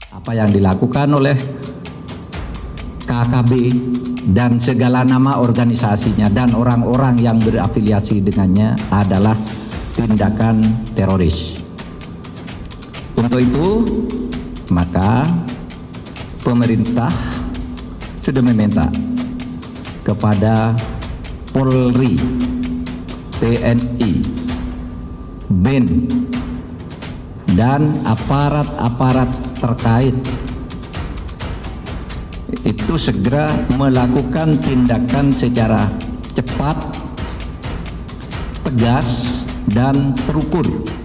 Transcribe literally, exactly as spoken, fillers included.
Apa yang dilakukan oleh K K B dan segala nama organisasinya dan orang-orang yang berafiliasi dengannya adalah tindakan teroris. Untuk itu, maka pemerintah sudah meminta kepada Polri, T N I, B I N, dan aparat-aparat terkait itu segera melakukan tindakan secara cepat, tegas, dan terukur